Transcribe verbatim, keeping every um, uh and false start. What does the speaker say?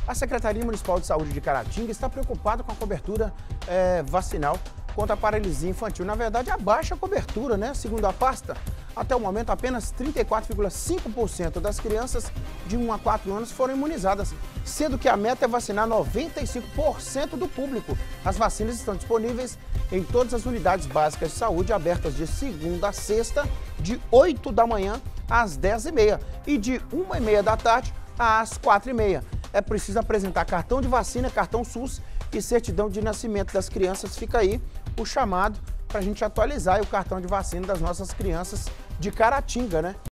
A Secretaria Municipal de Saúde de Caratinga está preocupada com a cobertura é, vacinal contra a paralisia infantil. Na verdade, a baixa cobertura, né? Segundo a pasta, até o momento, apenas trinta e quatro vírgula cinco por cento das crianças de um a quatro anos foram imunizadas, sendo que a meta é vacinar noventa e cinco por cento do público. As vacinas estão disponíveis em todas as unidades básicas de saúde, abertas de segunda a sexta, de oito da manhã às dez e meia e de uma e meia da tarde às quatro e meia. É preciso apresentar cartão de vacina, cartão SUS e certidão de nascimento das crianças. Fica aí o chamado para a gente atualizar o cartão de vacina das nossas crianças de Caratinga, né?